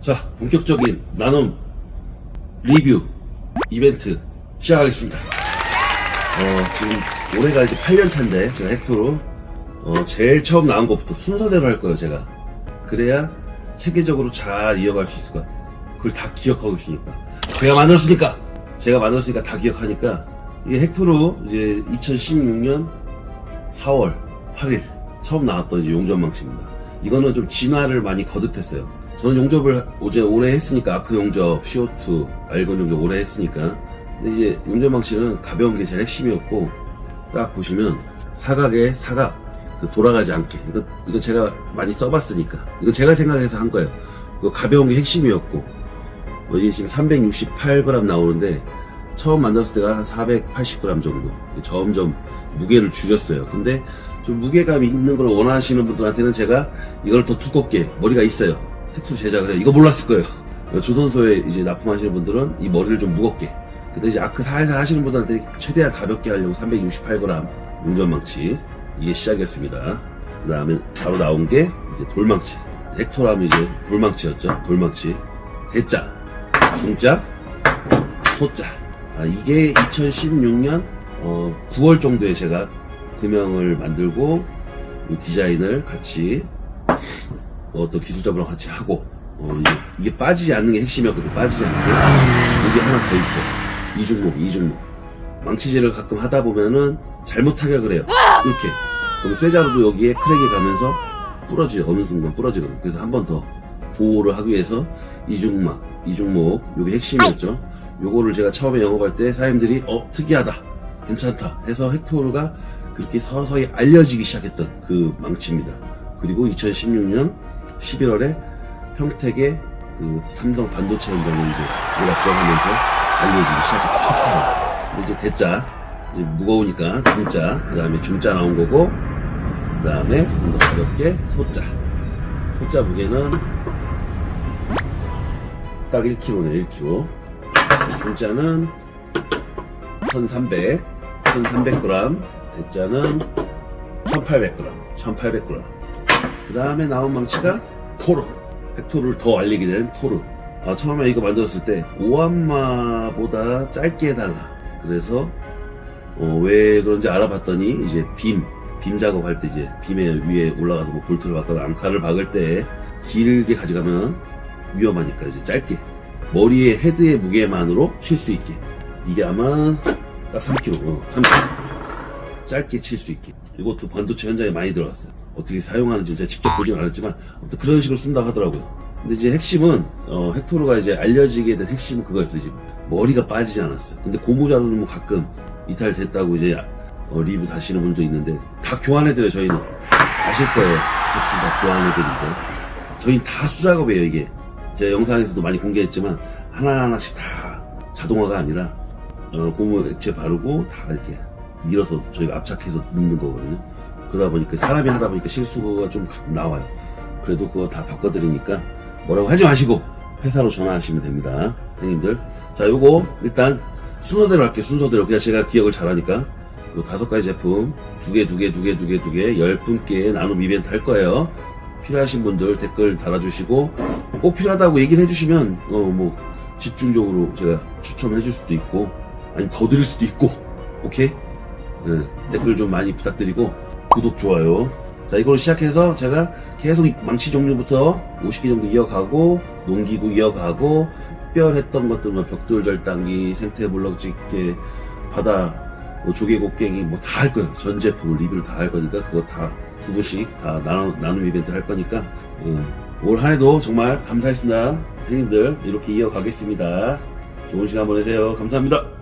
자, 본격적인 나눔 리뷰 이벤트 시작하겠습니다. 지금 올해가 이제 8년차인데 제가 헥토로 제일 처음 나온 것부터 순서대로 할 거예요. 제가 그래야 체계적으로 잘 이어갈 수 있을 것 같아요. 그걸 다 기억하고 있으니까 제가 만들었으니까 다 기억하니까. 이게 헥토로 이제 2016년 4월 8일 처음 나왔던 이제 용접망치입니다. 이거는 좀 진화를 많이 거듭했어요. 저는 용접을 오래 했으니까, 아크 용접, CO2, 알건 용접 오래 했으니까. 근데 이제 용접망치는 가벼운 게 제일 핵심이었고, 딱 보시면 사각에 사각 돌아가지 않게, 이거 제가 많이 써봤으니까 이건 제가 생각해서 한 거예요. 이거 가벼운 게 핵심이었고, 이게 지금 368g 나오는데 처음 만들었을 때가 한 480g 정도. 점점 무게를 줄였어요. 근데 좀 무게감이 있는 걸 원하시는 분들한테는 제가 이걸 더 두껍게, 머리가 있어요, 특수 제작을 해요. 이거 몰랐을 거예요. 조선소에 이제 납품하시는 분들은 이 머리를 좀 무겁게. 근데 이제 아크 살살 하시는 분들한테 최대한 가볍게 하려고 368g 용접망치, 이게 시작이었습니다. 그 다음에 바로 나온 게 이제 돌망치. 헥토라면 이제 돌망치였죠. 돌망치. 대자, 중자, 소자. 이게 2016년 9월 정도에 제가 금형을 만들고 디자인을 같이 어떤 기술자분하고 같이 하고, 이게 빠지지 않는 게 핵심이었거든요. 빠지지 않는 게 이게 하나 더 있어. 이중목. 망치질을 가끔 하다 보면은 잘못 타격을 해요. 이렇게. 그럼 쇠자루도 여기에 크랙이 가면서 부러지죠. 어느 순간 부러지거든요. 그래서 한 번 더 보호를 하기 위해서 이중목, 요게 핵심이었죠. 요거를 제가 처음에 영업할 때 사장님들이 특이하다, 괜찮다 해서 헥토르가 그렇게 서서히 알려지기 시작했던 그 망치입니다. 그리고 2016년 11월에 평택의 그 삼성 반도체 현장에 이제 우리가 들어가면서 알려지기 시작했죠. 첫 판. 이제 대자, 이제 무거우니까 중자, 그 다음에 중자 나온 거고, 그 다음에 좀 더 가볍게 소자. 소자 무게는 딱 1kg네, 1kg. 중자는 1300g, 대자는 1800g. 그 다음에 나온 망치가 토르. 헥토르를 더 알리게 된 토르. 처음에 이거 만들었을 때 오한마보다 짧게 해달라. 그래서 왜 그런지 알아봤더니 이제 빔 작업할 때 이제 빔에 위에 올라가서 뭐 볼트를 박거나 앙카를 박을 때 길게 가져가면 위험하니까 이제 짧게, 머리의 헤드의 무게만으로 칠 수 있게. 이게 아마 딱 3kg, 3kg. 짧게 칠 수 있게. 이것도 반도체 현장에 많이 들어갔어요. 어떻게 사용하는지 제가 직접 보진 않았지만 아무튼 그런 식으로 쓴다고 하더라고요. 근데 이제 핵심은 헥토르가 이제 알려지게 된 핵심은 그거였어요. 이제 머리가 빠지지 않았어요. 근데 고무자루는 뭐 가끔 이탈됐다고 이제 리뷰 다시는 분도 있는데, 다 교환해드려요. 저희는 아실 거예요. 다 교환해드리고, 저희는 다 수작업이에요. 이게 제가 영상에서도 많이 공개했지만 하나하나씩 다 자동화가 아니라 고무 액체 바르고 다 이렇게 밀어서 저희가 압착해서 넣는 거거든요. 그러다 보니까 사람이 하다 보니까 실수가 좀 나와요. 그래도 그거 다 바꿔드리니까 뭐라고 하지 마시고 회사로 전화하시면 됩니다, 형님들. 자, 요거 일단 순서대로 할게요. 순서대로. 그냥 제가 기억을 잘하니까 요 5가지 제품 2개 10분께 나눔 이벤트 할 거예요. 필요하신 분들 댓글 달아주시고, 꼭 필요하다고 얘기를 해주시면 뭐 집중적으로 제가 추첨해 줄 수도 있고, 아니면 더 드릴 수도 있고. 오케이? 네, 댓글 좀 많이 부탁드리고 구독, 좋아요. 자, 이걸로 시작해서 제가 계속 망치 종류부터 50개 정도 이어가고, 농기구 이어가고, 특별했던 것들, 벽돌 절단기, 생태 블럭 집게, 바다 조개 곡괭이 뭐 다 할 거예요. 전 제품을 리뷰를 다 할 거니까 그거 다 2부씩 다 나눔 이벤트 할 거니까 올 한 해도 정말 감사했습니다. 형님들 이렇게 이어가겠습니다. 좋은 시간 보내세요. 감사합니다.